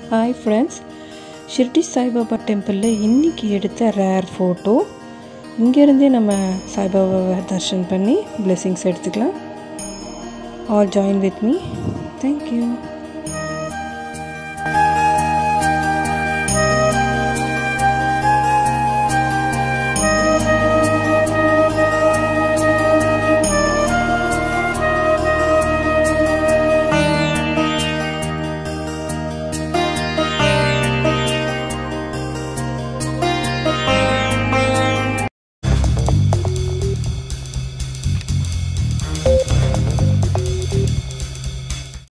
Hi friends, Shirdi Sai Baba temple la இன்னைக்கு எடுத்த rare photo. இங்க இருந்தே நம்ம Sai Baba தரிசனம் பண்ணி blessings எடுத்துக்கலாம். All join with me. Thank you.